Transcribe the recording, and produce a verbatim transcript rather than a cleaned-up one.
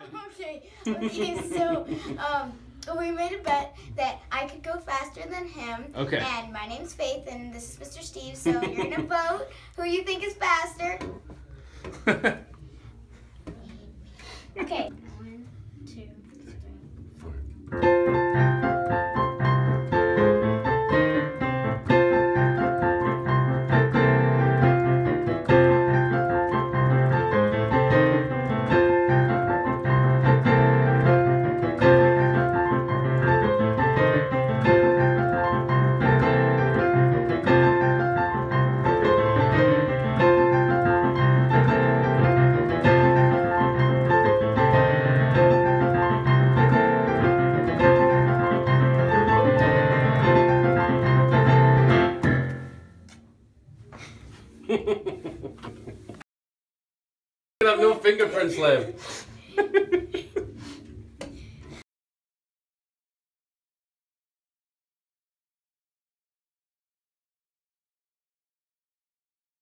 Okay, okay, so um, we made a bet that I could go faster than him. Okay. And my name's Faith, and this is Mister Steve, so you're gonna vote who you think is faster. Okay. One, two, three, four. I have no fingerprints left.